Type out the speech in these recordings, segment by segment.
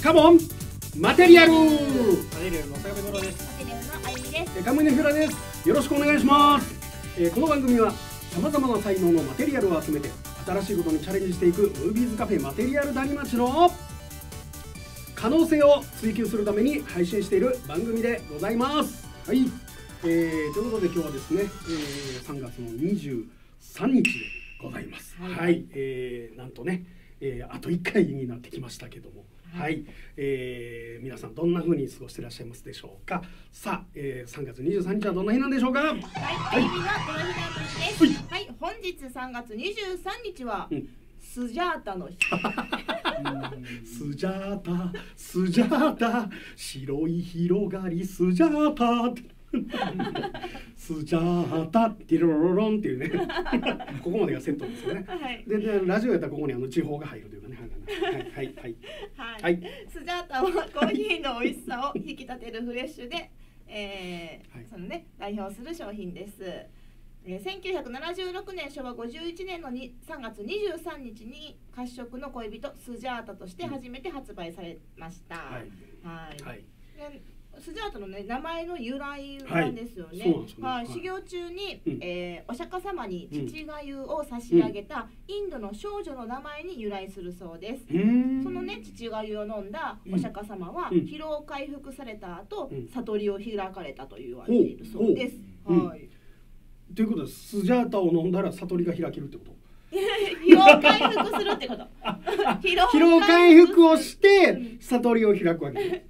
カモンマテリアル。 マテリアルの坂部村です。 マテリアルのあゆみです。 カムイネフラです。よろしくお願いします。この番組はさまざまな才能のマテリアルを集めて新しいことにチャレンジしていくムービーズカフェマテリアル谷町の可能性を追求するために配信している番組でございます。はい、ということで今日はですね、3月の23日でございます。はい、なんとね、あと1回になってきましたけども、はい、皆さんどんな風に過ごしていらっしゃいますでしょうか。さあ、3月23日はどんな日なんでしょうか。 はい、あゆみのこの日なんです。はい、本日3月23日は、スジャータの日。 スジャータ、スジャータ、白い広がりスジャータ。スジャータティロロロンっていうねここまでがセットですよね。はい、でラジオやったらここに地方が入るというかね。はいはいはい。スジャータはコーヒーの美味しさを引き立てるフレッシュで、そのね代表する商品です。1976年昭和51年の3月23日に褐色の恋人スジャータとして初めて発売されました。はいはい。スジャータのね名前の由来なんですよね。はい、修行中に、お釈迦様に父がゆを差し上げたインドの少女の名前に由来するそうです。そのね父がゆを飲んだお釈迦様は疲労回復された後、悟りを開かれたと言われているそうです。はい。 ということでスジャータを飲んだら悟りが開けるってこと？ 疲労回復するってこと。 疲労回復をして悟りを開くわけ。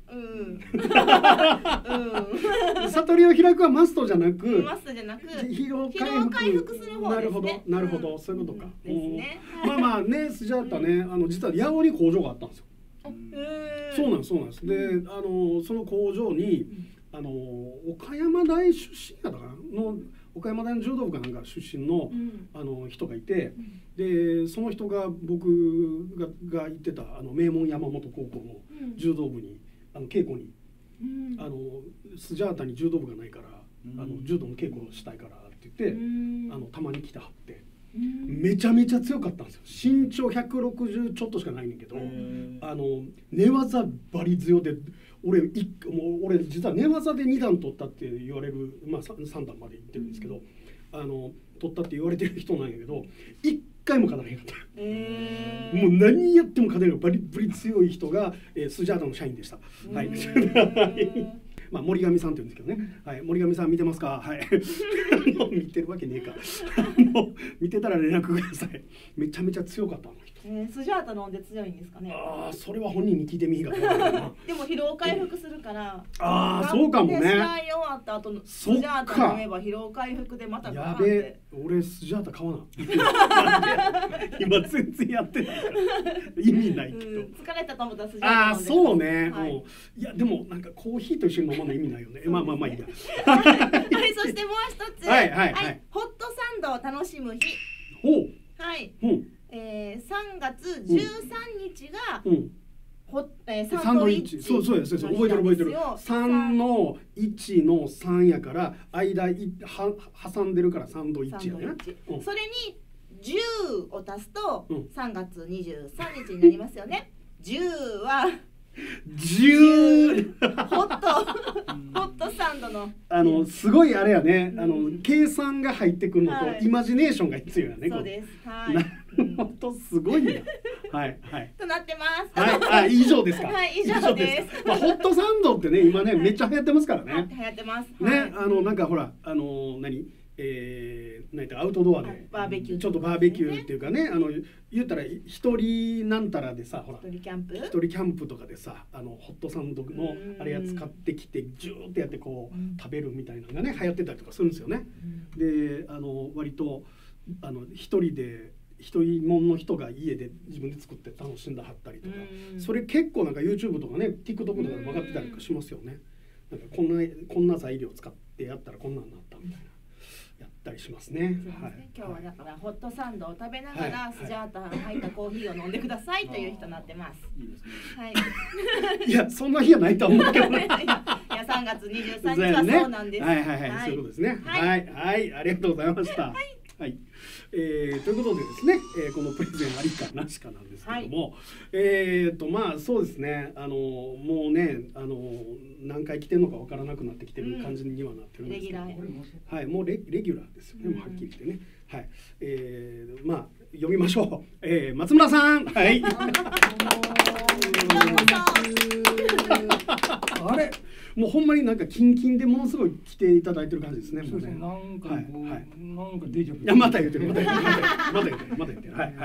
悟りを開くはマストじゃなく、 疲労回復する方ですね。 なるほど、そういうことか。まあまあね、スジャータね、実は八尾に工場があったんですよ。そうなんです。で、その工場に岡山大出身やったかなの。岡山大の柔道部かなんか出身の、人がいて、でその人が僕が行ってた名門山本高校の柔道部に稽古に、スジャータに柔道部がないから、柔道の稽古をしたいからって言って、たまに来てはって、めちゃめちゃ強かったんですよ。身長160ちょっとしかないねんけど、寝技バリ強で。俺実は寝技で2段取ったって言われる、まあ、3段までいってるんですけど、取ったって言われてる人なんやけど1回も勝たれへんかった、もう何やっても勝てるバリバリ強い人が、スジャータの社員でした。はいまあ、森上さんって言うんですけどね、はい、森上さん見てますか。はい見てるわけねえか見てたら連絡ください。めちゃめちゃ強かったの人。 スジャータ飲んで強いんですかね。 それは本人に聞いてみいいかと思うなでも疲労回復するからそうかもね。 試合終わった後のスジャータ飲めば疲労回復でまたやべえ、俺スジャータ買わな今全然やってないから意味ないけど、 疲れたと思ったらスジャータ飲んで。 そうね、いやでもなんかコーヒーと一緒に飲まない意味ないよね。まあいいやはい、そしてもう一つ、ホットサンドを楽しむ日。はい、3月13日がサンドイッチ。 そうです、覚えてる。3の1の3やから間挟んでるからサンドイッチやね。 それに10を足すと3月23日になりますよね。10はホットサンドのすごいあれやね、計算が入ってくるのとイマジネーションが必要やね。 そうです。 なるほど、すごいな。はいとなってます。 はい、以上ですか。 はい、以上です。 ホットサンドってね今ねめっちゃ流行ってますからね。 流行ってますね。なんかほらアウトドアでバーベキュー、 ちょっとバーベキューっていうかね、言ったら一人なんたらでさ、ほら一人キャンプとかでさ、ホットサンドのあれや使ってきてジューってやってこう食べるみたいなのがね流行ってたりとかするんですよね。で割と一人もんの人が家で自分で作って楽しんだはったりとか、それ結構なんか YouTube とかね TikTok とかで曲がってたりとかしますよね。なんかこんな材料使ってやったらこんなんなったみたいなやったりしますね。 今日はだからホットサンドを食べながらスジャータの入ったコーヒーを飲んでくださいという人になってます。いいですね。はい。 いやそんな日はないと思うけどね。 いや3月23日はそうなんです。 はい、そういうことですね。はい、ありがとうございました。 はい、ということでですね、このプレゼンありかなしかなんですけども、まあそうですね、もうね何回来てるのかわからなくなってきてる感じにはなってるんですけど、はい、もうレギュラーですよね、もうはっきり言ってね。はい、まあ読みましょう。松村さん、はい。あれ、もうほんまになんかキンキンでものすごい来ていただいてる感じですね。 そうですね。なんかなんかデジャブ。 いやまた言ってる、また言ってる。はい。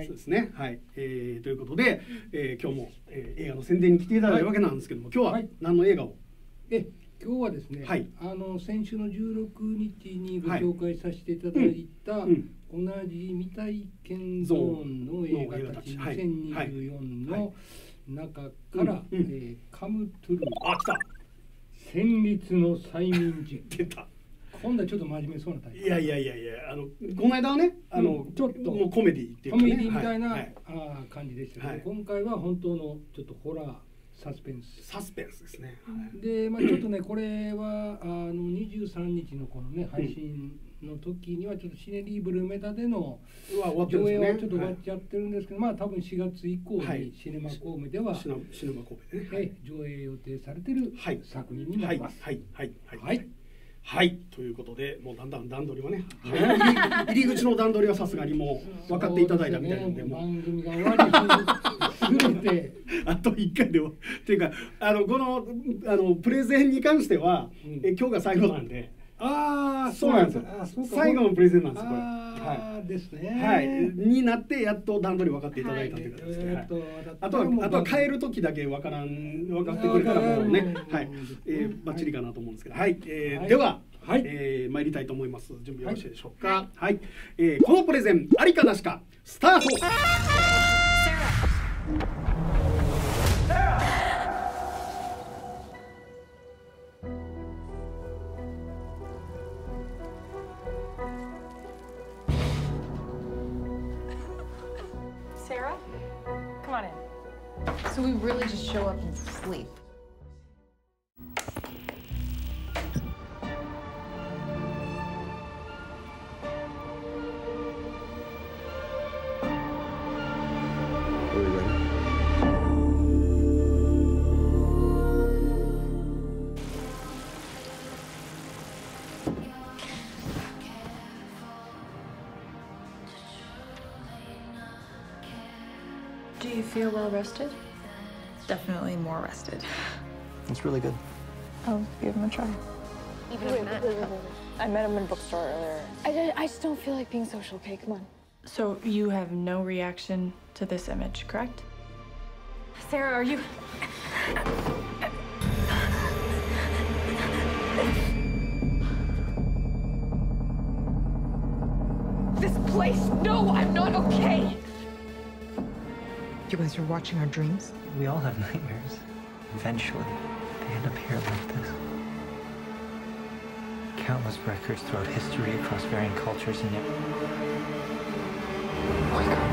そうですね。はい。ということで、今日も映画の宣伝に来ていただいたわけなんですけども、今日は何の映画を？ 今日はですね、先週の16日にご紹介させていただいた同じ未体験ゾーンの映画たち2024の中からカムトゥルー戦慄の催眠術出た。今度はちょっと真面目そうなタイプ。 いやこの間はねちょっともうコメディっていうかねコメディみたいな感じでしたけど、今回は本当のちょっとホラーサスペンスですね。で、まあちょっとねこれは23日のこのね配信の時にはちょっとシネリーブルーメタでの上映はちょっと終わっちゃってるんですけど、まあ多分4月以降にシネマ神戸では上映予定されてる作品になります。はい、ということで、もうだんだん段取りはね、入り口の段取りはさすがにもう分かっていただいたみたいなんで、もう番組が終わりすぎてあと1回でもっていうかこのプレゼンに関しては今日が最後なんで。そうなんですよ。最後のプレゼンなんですこれ。はいですね。 はい。になってやっと段取り分かっていただいたということですね。あとは変える時だけ分かってくれたらもうね、はい、バッチリかなと思うんですけど、はい。では参りたいと思います。準備よろしいでしょうか。はい。このプレゼンありかなしかスタート。 Sarah? Come on in. So we really just show up and sleep. Are we ready? Do you feel well rested? Definitely more rested. It's really good. I'll give him a try. Even if not. I met him in a bookstore earlier. I just don't feel like being social. Okay, come on. So you have no reaction to this image, correct? Sarah, are you... This place, no, I'm not okay. You guys are watching our dreams? We all have nightmares. Eventually, they end up here like this. Countless records throughout history across varying cultures and yet... Oh my God.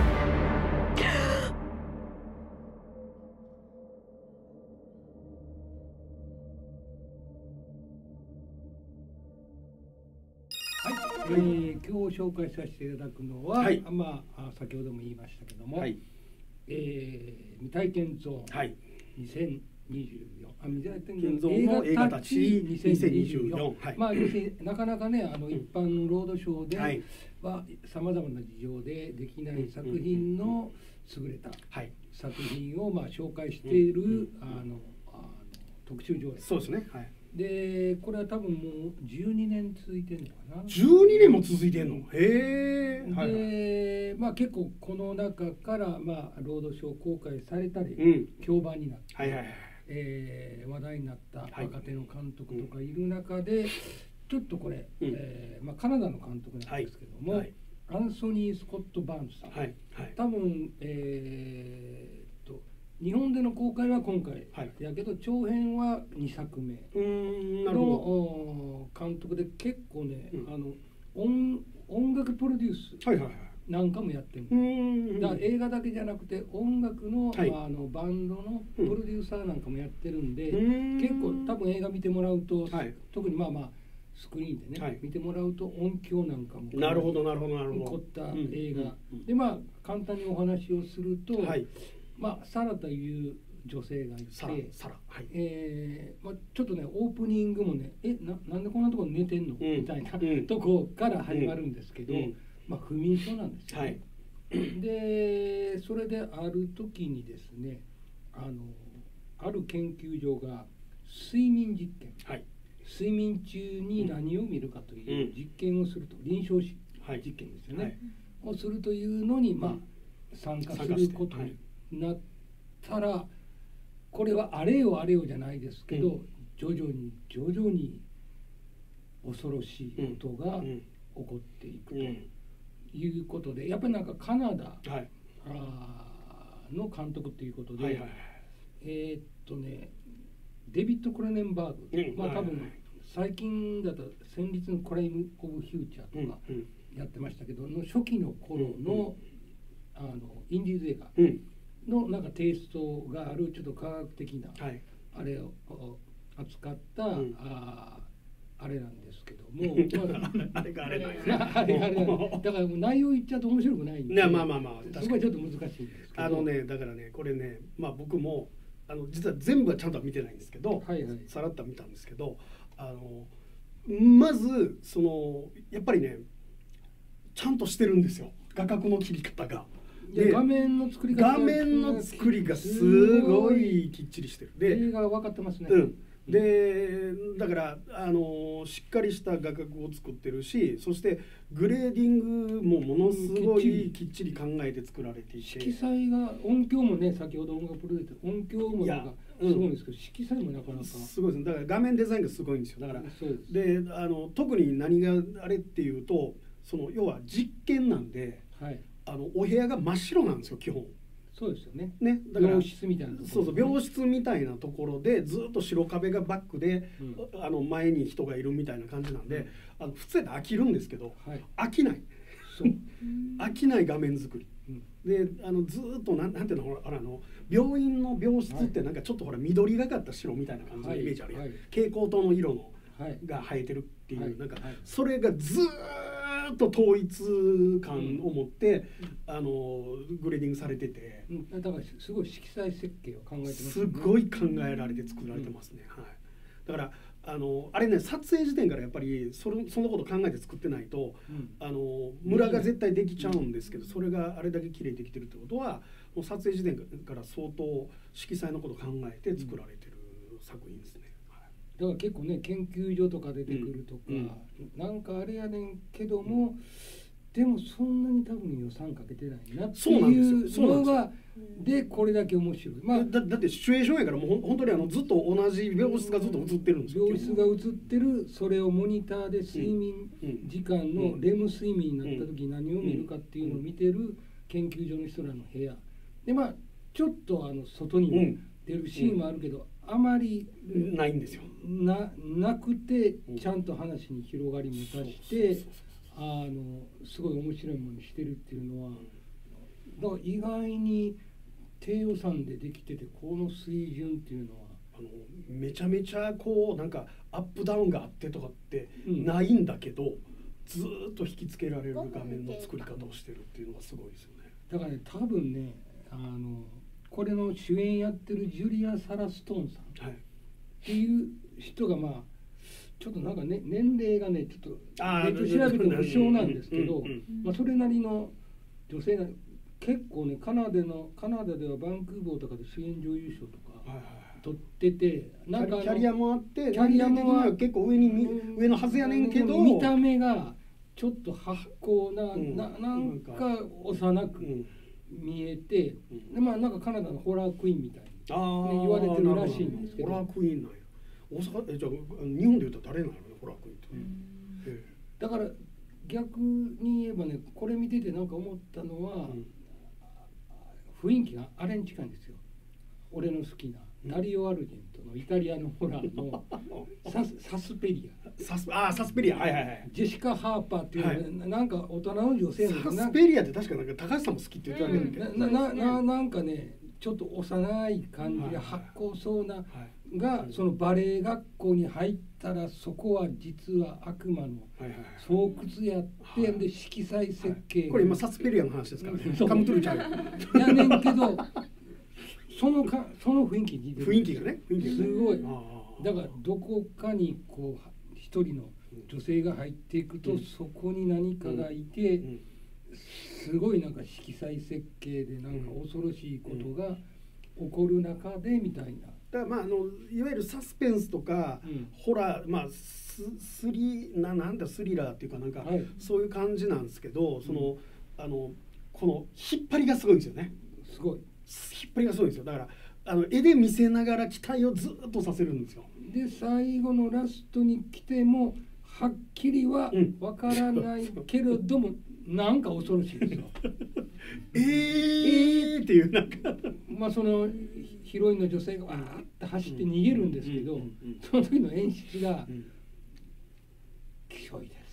Hi. 今日紹介させていただくのは、まあ先ほども言いましたけども、未体験ゾーン2024、未体験ゾーンの映画たち2024、まあ要するになかなかね一般のロードショーではさまざまな事情でできない作品の優れた作品をまあ紹介している特集上映。 そうですね。 でこれは多分もう12年続いてるのかな。 12年も続いてるの。へえ。で、まあ結構この中からまあロードショー公開されたり、評判になって、話題になった若手の監督とかいる中で、ちょっとこれ、まあカナダの監督なんですけども、アンソニー・スコット・バーンズさん。多分日本での公開は今回やけど長編は2作目の監督で結構ね音楽プロデュースなんかもやってるだから映画だけじゃなくて音楽のバンドのプロデューサーなんかもやってるんで結構多分映画見てもらうと特にまあまあスクリーンでね、見てもらうと音響なんかもなるほどなるほどなるほど凝った映画で、まあ簡単にお話をすると、まあサラという女性がいて、まあちょっとねオープニングもねなんでこんなところ寝てんのみたいなとこから始まるんですけど、まあ不眠症なんですよね。でそれである時にですね、ある研究所が睡眠実験、睡眠中に何を見るかという実験をすると、臨床実験ですよね、をするというのに、まあ、参加することになったら、これはあれよあれよじゃないですけど、徐々に恐ろしいことが起こっていくということで、やっぱりなんかカナダの監督ということで、デビッド・クロネンバーグ、まあ多分最近だと戦慄のクライム・オブ・フューチャーとかやってましたけど、の初期の頃のインディーズ映画のなんかテイストがあるちょっと科学的なあれを扱ったあれなんですけども、 あれがあれなんやだから内容言っちゃうと面白くないんで、まあそこはちょっと難しいんですけど、 だからねこれね、まあ僕も実は全部はちゃんとは見てないんですけど、さらっと見たんですけど、まずやっぱりねちゃんとしてるんですよ、画角の切り方が。 画面の作りがすごいきっちりしてる。 で映画分かってますね。 でだからしっかりした画角を作ってるし、そしてグレーディングもものすごいきっちり考えて作られていて、 色彩が音響もね、先ほど音楽プロデューサー音響もなんかすごいんですけど、色彩もなかなかすごいですね。だから画面デザインがすごいんですよ。だからで特に何があれっていうと、要は実験なんで、お部屋が真っ白なんですよ基本。 そうですよね。 だから病室みたいなところ、 病室みたいなところでずっと白壁がバックで、前に人がいるみたいな感じなんで、普通やったら飽きるんですけど、飽きない。飽きない画面作り。でずっとなんていうの、病院の病室ってなんかちょっとほら緑がかった白みたいな感じのイメージあるやん。蛍光灯の色のが生えてるっていう、なんかそれがずっと統一感を持ってグレーディングされてて、 だからすごい色彩設計を考えてますね。 すごい考えられて作られてますね。だからあれね、撮影時点からやっぱりそのこと考えて作ってないと、ムラが絶対できちゃうんですけど、それがあれだけ綺麗にできてるってことは、もう撮影時点から相当色彩のことを考えて作られてる作品ですね。 だから結構ね、研究所とか出てくるとか、なんかあれやねんけども、でもそんなに多分予算かけてないなっていうのがで、これだけ面白い。 だってシチュエーションやから、もう本当にずっと同じ病室がずっと映ってるんですよ。 病室が映ってる、それをモニターで睡眠時間のレム睡眠になった時何を見るかっていうのを見てる研究所の人らの部屋で、まあちょっと外にも出るシーンもあるけど、あまりないんですよ。 なくて、ちゃんと話に広がりも出して、すごい面白いものにしてるっていうのは、だから意外に低予算でできてて、この水準っていうのはめちゃめちゃなんかアップダウンがあってとかってないんだけど、ずっと引きつけられる画面の作り方をしてるっていうのがすごいですよね。 だからね、多分ね、これの主演やってるジュリア・サラストーンさんっていう人が、まあちょっとなんかね、年齢がね、ちょっと調べても不詳なんですけど、それなりの女性が結構ね、カナダではバンクーバーとかで主演女優賞とか取ってて、 なんかキャリアもあって、キャリアも結構上のはずやねんけど、 見た目がちょっと発酵なんか幼く見えて、でまあなんかカナダのホラークイーンみたいに言われてるらしいんですけど。 ホラークイーンなんや。大阪じゃあ日本で言うと誰なのね、ホラークイーンって。 だから逆に言えばね、これ見ててなんか思ったのは、雰囲気があれに近いんですよ。俺の好きなダリオ・アルジェントのイタリアのホラーのサスペリア。 サスペリア、はいはいはい。 ジェシカ・ハーパーっていう、なんか大人の女性のサスペリアって確かなんか高橋さんも好きって言ってたんだけど、 なんかね、 ちょっと幼い感じで発酵そうながそのバレエ学校に入ったらそこは実は悪魔の巣窟やってで色彩設計これ今サスペリアの話ですからねカムトゥルちゃうやねんけどその雰囲気に雰囲気がねすごいだからどこかにこう一人の女性が入っていくとそこに何かがいてすごいなんか色彩設計でなんか恐ろしいことが起こる中でみたいな。 だからまあいわゆるサスペンスとか、ホラーまあスリラーっていうかなんか、そういう感じなんですけどその、この引っ張りがすごいんですよね。 すごい引っ張りがすごいんですよ。だから絵で見せながら期待をずっとさせるんですよ。 で最後のラストに来てもはっきりはわからないけれども、なんか恐ろしいですよ。 っていうなんかまあそのヒロインの女性がわーって走って逃げるんですけど、その時の演出が強いです。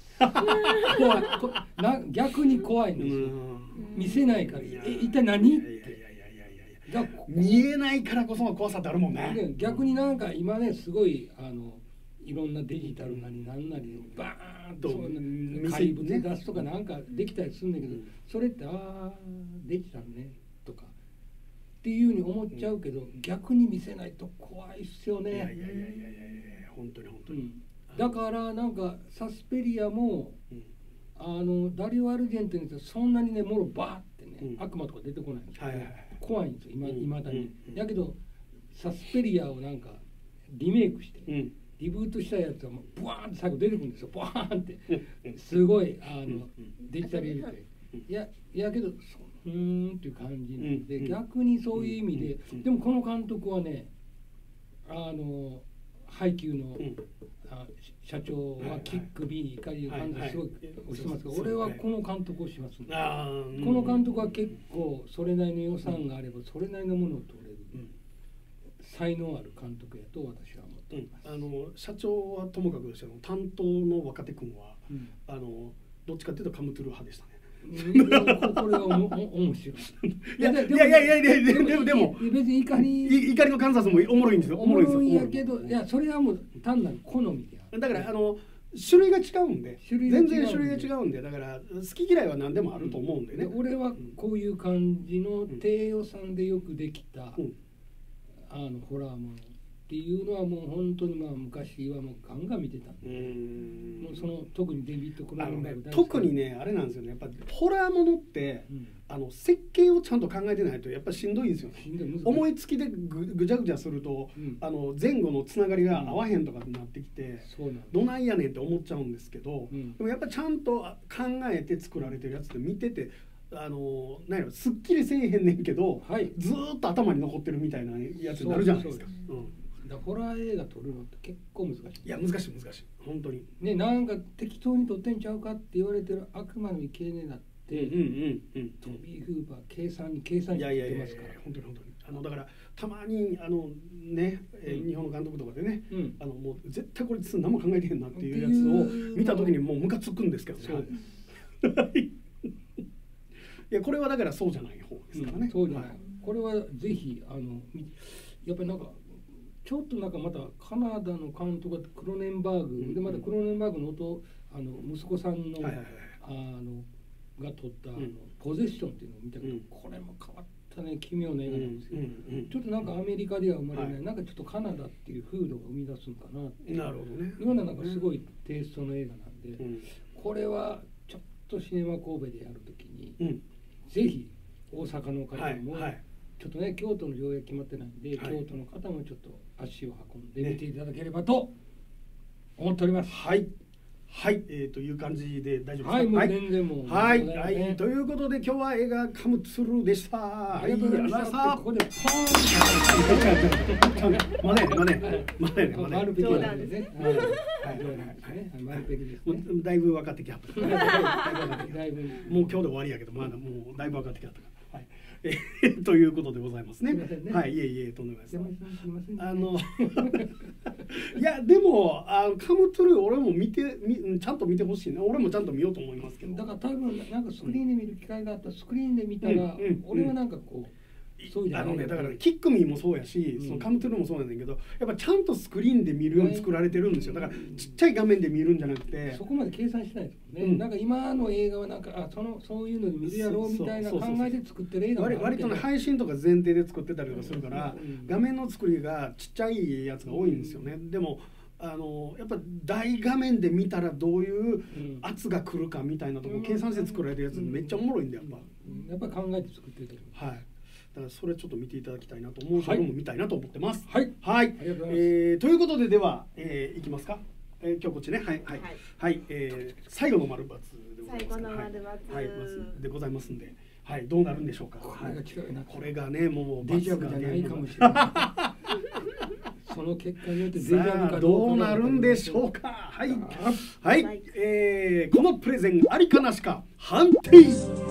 逆に怖いんですよ。見せないから一体何って。 見えないからこその怖さってあるもんね。 逆になんか今ねすごいいろんなデジタルなりなんなりバーンと怪物出すとかなんかできたりするんだけど、それってデジタルねとかっていうふうに思っちゃうけど、逆に見せないと怖いっすよね。 いや本当に本当に。 だからなんかサスペリアもダリオ・アルジェントにそんなにねもろバーってね悪魔とか出てこないんですよ。怖いんですよ今だに。だけどサスペリアをなんかリメイクして、リブートしたやつはもうブワーンって最後出てくるんですよ。ブワーンってすごいデジタル入れてやけどっていう感じなんで、逆にそういう意味で、でもこの監督はねハイキューの社長はキック B 怒りを感じすごい押してますけど、俺はこの監督をしますね。この監督は結構それなりの予算があればそれなりのものを取れる才能ある監督やと私は思っています。 社長はともかくして担当の若手君はどっちかっていうとカムトゥル派でしたね。 これは面白い。 いやでも別に怒りの観察もおもろいんですよ。 おもろいんやけど、いやそれはもう単なる好みで。 だから種類が違うんで、全然種類が違うんで、だから好き嫌いは何でもあると思うんでね。 俺はこういう感じの低予算でよくできたホラーものっていうのはもう本当に昔はもうガンガン見てたんで、もうその特にデビッド・クローネンベルグ特にねあれなんですよね。やっぱホラーものって設計をちゃんと考えてないとやっぱりしんどいんですよね。思いつきでぐちゃぐちゃすると前後のつながりが合わへんとかになってきてどないやねんって思っちゃうんですけど、でもやっぱちゃんと考えて作られてるやつって見ててなんやろすっきりせえへんねんけど、ずーっと頭に残ってるみたいなやつになるじゃないですか。 ホラー映画撮るのって結構難しい。 いや難しい本当にね。なんか適当に撮ってんちゃうかって言われてる悪魔の生贄だって、トビー・フーバー計算してますから。 本当にだからたまに日本の監督とかでね、もう絶対これ何も考えてへんなっていうやつを見た時にもうムカつくんですけどね。いやこれはだからそうじゃない方ですからね。 そうじゃない。これはぜひやっぱりなんかちょっとなんかまたカナダの監督がクロネンバーグでまたクロネンバーグの息子さんのが撮ったポゼッションっていうのを見たけど、これも変わったね奇妙な映画なんですよ。ちょっとなんかアメリカでは生まれないなんかちょっとカナダっていう風土が生み出すのかなっていうようななんかすごいテイストの映画なんで、これはちょっとシネマ神戸でやるときにぜひ大阪の方もちょっとね京都の上映決まってないんで、京都の方もちょっと足を運んで見ていただければと思っております。 という感じで大丈夫ですか。 もう全然もうということで今日は映画カムツルでした。 ありがとうございました。ここでポーンまマルペキなんでね。 だいぶ分かってきはった。だいぶもう今日で終わりやけどまだもうだいぶ分かってきはったから。ということでございますね。いえとんでもないです。いやでもカムトゥルー俺もちゃんと見てほしいね。俺もちゃんと見ようと思いますけど。 だから多分なんかスクリーンで見る機会があったらスクリーンで見たら俺はなんかこうだからキックミーもそうやし、そのカムトゥルーもそうなんだけど、やっぱちゃんとスクリーンで見るように作られてるんですよ。だからちっちゃい画面で見るんじゃなくて、 そこまで計算しないですもんね。なんか今の映画はなんかそういうので見るやろうみたいな考えで作ってる映画もあるけど、 割とね配信とか前提で作ってたりとかするから、画面の作りがちっちゃいやつが多いんですよね。でもやっぱ大画面で見たらどういう圧が来るかみたいなところ計算して作られるやつめっちゃおもろいんだよ。 やっぱ考えて作ってる。 はい。だからそれちょっと見ていただきたいなと思うし、僕も見たいなと思ってます。 はい。 はい。ということででは、いきますか。今日こっちね。はいはいはい。最後の丸×でございます。 最後の丸× はいでございますんで、はい、どうなるんでしょうか。これがねもうデジャブじゃないかもしれない。その結果によってデジャブかどうなるんでしょうか。はいはい。このプレゼンありかなしか判定。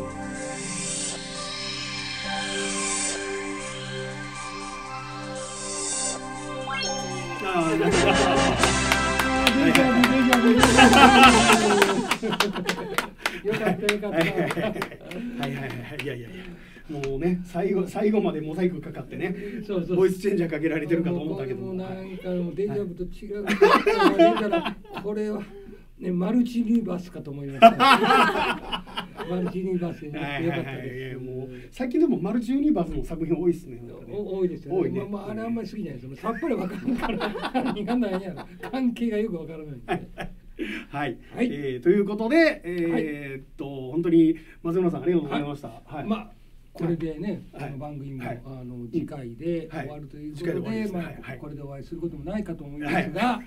よかったよかった。はいいやもうね最後までモザイクかかってね、ボイスチェンジャーかけられてるかと思ったけども、 なんかデジャブと違う。これはねマルチユニバースかと思いました。マルチユニバースでねよかったです。 もう最近でもマルチユニバースの作品多いですね。 多いですよね。あれあんまり好きじゃないです。さっぱりわからんから何が何やろ。関係がよくわからないんで。 はい、ということで、本当に松村さんありがとうございました。 まあこれでね、この番組も次回で終わるということで、まあこれでお会いすることもないかと思いますが、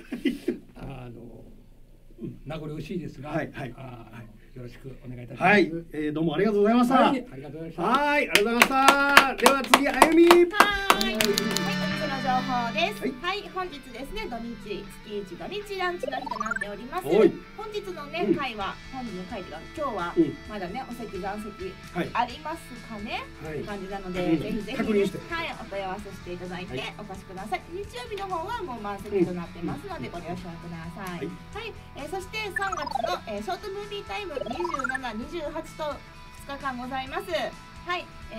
名残惜しいですが、よろしくお願いいたします。 はい、どうもありがとうございました。 ありがとうございました。 はい、ありがとうございました。では次、あゆみ。 情報です。はい、本日ですね、土日、月1土日ランチの日となっております。本日のね、会は、本日の会が今日はまだね、お席残席ありますかねって感じなので、ぜひぜひ、はい、お問い合わせしていただいてお越しください。日曜日の方はもう満席となってますので、ご了承ください。はい、そして3月のショートムービータイム27、28と2日間ございます。はい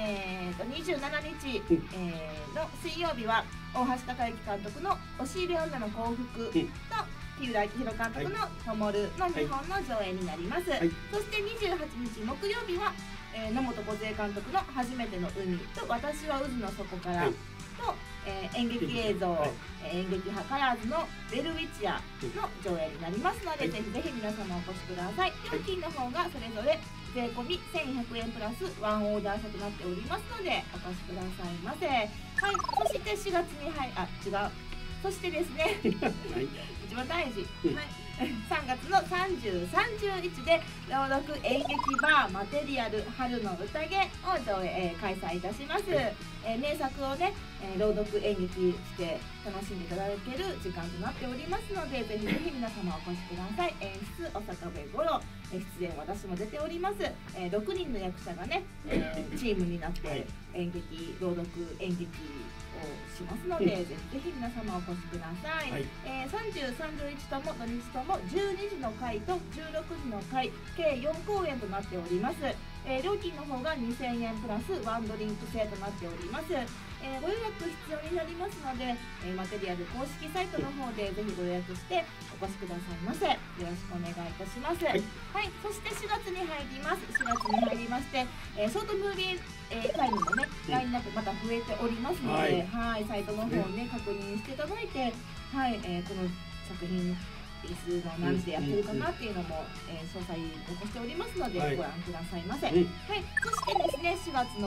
、27日、の水曜日は大橋貴之監督の「押し入れ女の幸福」と日浦明宏監督の「ともる」の2本の上映になります。そして28日木曜日は野本梢監督の「初めての海」と「私は渦の底から」と演劇映像演劇派カラーズの「ベルウィチア」の上映になりますので、ぜひぜひ皆様お越しください。料金の方がそれぞれ税込み1100円プラスワンオーダー差となっておりますのでお越しくださいませ。はい、そして4月にそしてですね一番大事、3月の30、31で朗読演劇バーマテリアル春の宴を開催いたします。名作をね、朗読演劇して楽しんでいただける時間となっておりますので、ぜひぜひ皆様お越しください。演出小坂部五郎、出演私も出ております。6人の役者がね、チームになって朗読演劇をしますので、ぜひぜひ皆様お越しください。30、31とも土日とも12時の回と16時の回計4公演となっております。料金の方が2000円プラスワンドリンク制となっております。ご予約必要になりますので、マテリアル公式サイトの方でぜひご予約してお越しくださいませ。よろしくお願いいたします。はい、そして4月に入ります。4月に入りまして、ショートムービータイムもね、ラインナップまた増えておりますので、サイトの方をね、確認していただいて、この作品いつの何時でやってるかなっていうのも、詳細残しておりますので、ご覧くださいませ。そしてですね、4月の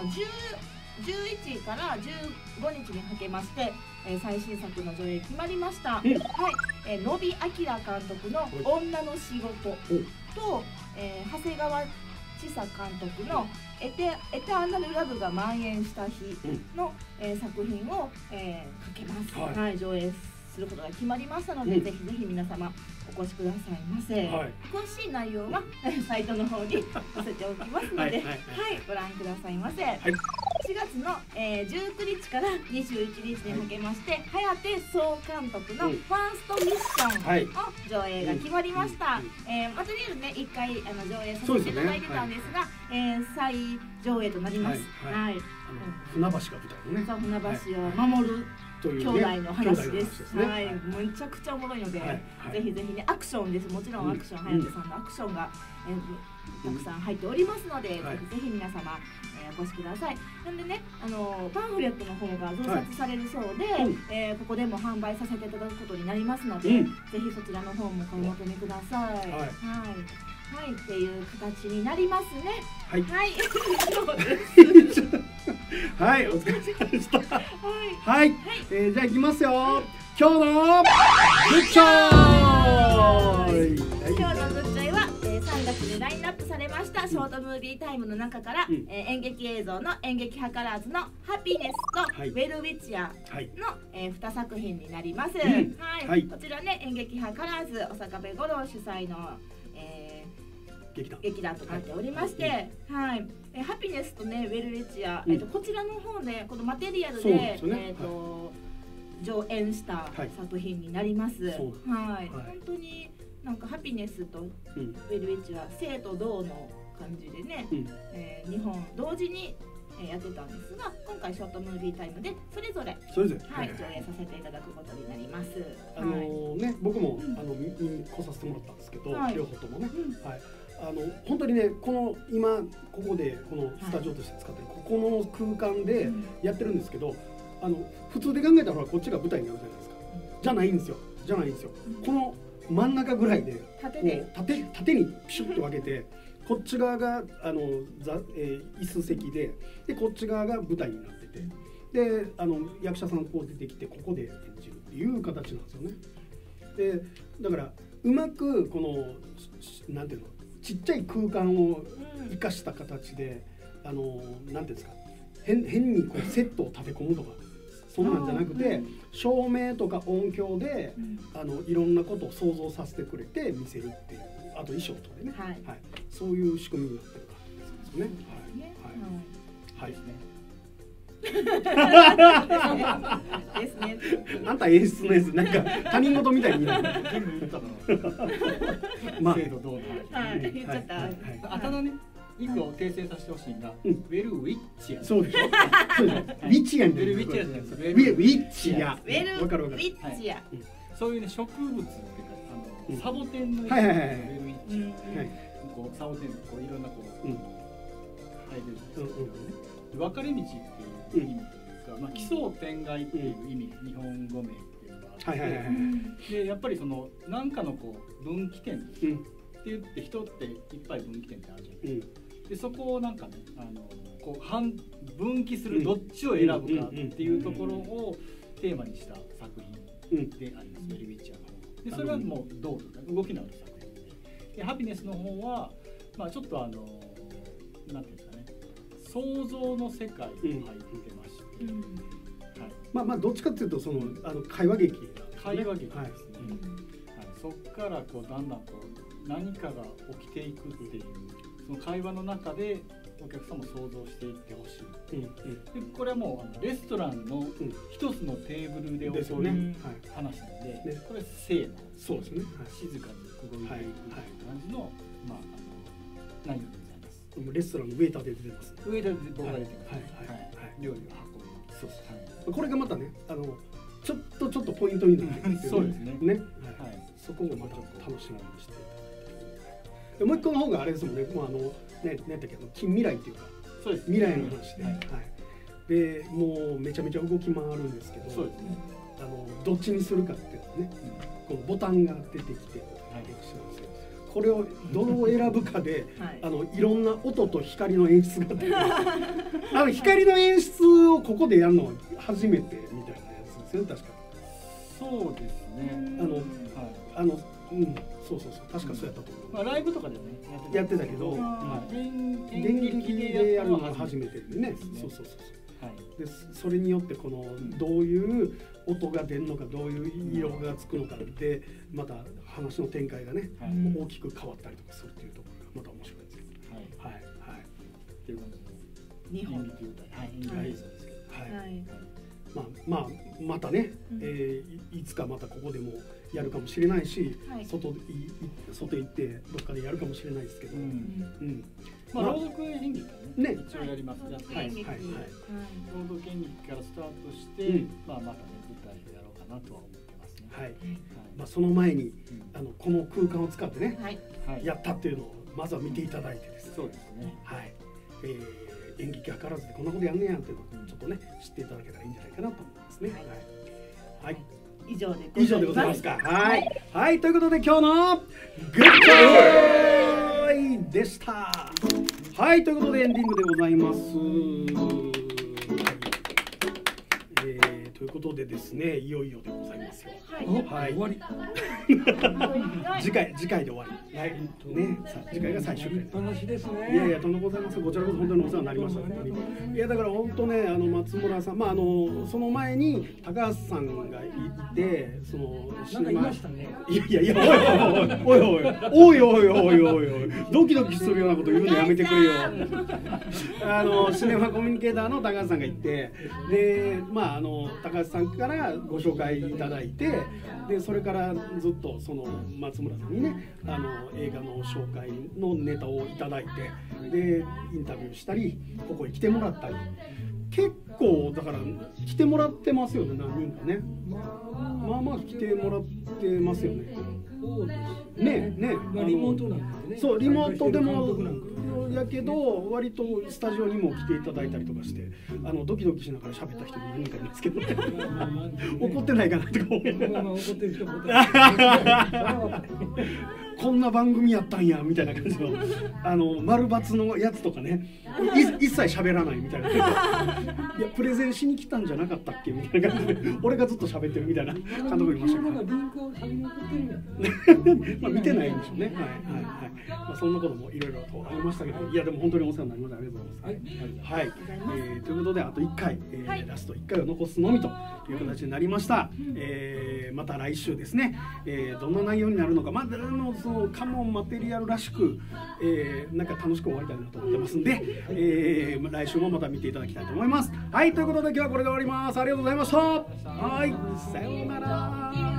11から15日にかけまして、最新作の上映決まりました。野比明監督の「女の仕事」と、長谷川千佐監督のエターナルラブが蔓延した日の、作品を、かけます。上映することが決まりましたので、ぜひぜひ皆様お越しくださいませ。詳しい内容はサイトの方に載せておきますので、ご覧くださいませ。 月の、19日から21日にかけまして颯総監督のファーストミッションの上映が決まりました。とりあえずね1回上映させていただいてたんですが、再上映となります。はい。 船橋が舞台のね。 そう、船橋を守る兄弟の話です。はい、めちゃくちゃおもろいので、ぜひぜひね、アクションです。もちろんアクション、颯さんのアクションがたくさん入っておりますので、ぜひぜひ皆様お越しください。なんでね、パンフレットの方が増刷されるそうで、ここでも販売させていただくことになりますので、ぜひそちらの方もお求めください。はい、っていう形になりますね。はい。はい。 はい、お疲れ様でした。はい。じゃあ行きますよ。今日のグッチョイ。 今日のグッチョイは3月にラインナップされましたショートムービータイムの中から演劇映像の演劇図らずのハピネスとウェルウィッチアの2作品になります。はい。こちらね、演劇図らず小坂部五郎主催の劇団となっておりまして、はい、ハピネスとね、ウェルウィッチア、こちらの方でこのマテリアルで上演した作品になります。はい、本当になんかハピネスとウェルウィッチは生と同の感じでね、2本同時にやってたんですが、今回ショートムービータイムでそれぞれ上映させていただくことになります。 ね、僕も見に来させてもらったんですけど、両方ともね、本当にね、この今ここでこのスタジオとして使ってるここの空間でやってるんですけど、普通で考えたらこっちが舞台になるじゃないですか。じゃないんですよ。この真ん中ぐらいで縦にピシュッと分けて、こっち側が椅子席で、こっち側が舞台になってて、で役者さんこう出てきてここで演じるっていう形なんですよね。でだからうまくこのなんていうの、ちっちゃい空間を生かした形でなんていうんですか、変にこうセットを立て込むとかそんなんじゃなくて、照明とか音響でいろんなことを想像させてくれて見せるっていう、あと衣装とかでね、そういう仕組みになってる感じですね。はいですね。ですね。あんた演出のやつなんか他人事みたいに言う。 まあ、どう言っちゃった。 あただね、一個訂正させてほしいのが、ウェルウィッチア。 そうでしょ。ウィッチア。ウェルウィッチアじゃないです。ウェルウィッチア。 ウェルウィッチア。 そういうね、植物っていうかサボテンのウェルウィッチア。こうサボテンこういろんなこう生えてるじゃないですか。分かれ道っていう意味というか、まあ奇想天外っていう意味、日本語名っていうのがあって、でやっぱりその何かのこう分岐点って言って人っていっぱい分岐点ってあるじゃないですか。でそこをなんかね、こう分岐するどっちを選ぶかっていうところをテーマにした作品であります、ウェルウィッチアの方で、それはもう動きのある作品で、ハピネスの方はまあちょっとなんていうんですかね、想像の世界に入ってまして、 まあどっちかっていうとその会話劇ですね。 そこからこうだんだんこう何かが起きていくっていう、その会話の中でお客さんも想像していってほしい。でこれはもうレストランの一つのテーブルで起こる話なので、これ静な、 そうですね、 静かに動いていく感じのまあ内容でございます。 レストランのウェイターで出てます。 ウェイターで僕が出てます。料理を運ぶ。 そうです。これがまたね、ちょっとポイントになってる。 そうですね。 ね。そこもまた楽しみにしていただいて。もう一個の方があれですもんね。もうね、なんだっけ、近未来っていうか。 そうです。 未来の話で。で、もうめちゃめちゃ動き回るんですけど。 そうですね。 どっちにするかっていうのね。このボタンが出てきて。これをどう選ぶかで、いろんな音と光の演出が出て、光の演出をここでやるのは初めてみたいなやつですよね、確か。 そうですね。 そう確かそうやったと思う。 まあライブとかでねやってたけど、電撃でやるのが初めてでね。そう。でそれによってこのどういう音が出るのか、どういう色がつくのかでまた話の展開がね、大きく変わったりとかするっていうところがまた面白いですよ。 っていう感じで 2本。 演劇舞台、はい、演劇映像ですけど、はい。 またね、いつかまたここでもやるかもしれないし、外行ってどっかでやるかもしれないですけど、 朗読演劇ね一応やります。朗読演劇からスタートして、またね舞台をやろうかなとは思ってますね。はい。 その前にこの空間を使ってねやったっていうのをまずは見ていただいてですね。 そうですね。 はい。演劇図らずでこんなことやんねやっていうのをちょっとね知っていただけたらいいんじゃないかなと思いますね。はい。 以上でございますか。はい。はい、ということで今日のグッドボーイでした。はい、ということでエンディングでございます。ということでですね、いよいよでございますよ。はい。終わり。次回で終わり。ね、次回が最終回。 話ですね。 いやいや、とんでもございません。こちらこそ本当にお世話になりました。いやだから本当ね、松村さん、その前に高橋さんがいて、 なんかいましたね。 いや、おい、ドキドキするようなこと言うのやめてくれよ。シネマコミュニケーターの高橋さんがいて、で、高橋さんからご紹介いただいて、でそれからずっとその松村さんにね映画の紹介のネタをいただいて、でインタビューしたりここへ来てもらったり、結構だから来てもらってますよね、何人かね。まあ来てもらってますよね。ね、 リモートなんでね。 そう、リモートでもやけど割とスタジオにも来ていただいたりとかして、ドキドキしながら喋った人も何人かいますけどね。怒ってないかなとか思いながら。怒ってる人もこんな番組やったんやみたいな感じの丸×のやつとかね、一切喋らないみたいな。いやプレゼンしに来たんじゃなかったっけみたいな感じで、俺がずっと喋ってるみたいな監督いましたけど。見てないんでしょうね。はい。そんなこともいろいろとありましたけど、いやでも本当にお世話になりました。ありがとうございます。はい。ということであと1回、ラスト1回を残すのみという形になりました。また来週ですね。どんな内容になるのか、そのカモンマテリアルらしく、なんか楽しく終わりたいなと思ってますんで、来週もまた見ていただきたいと思います。はい、ということで今日はこれで終わります。ありがとうございました。はい、さようなら。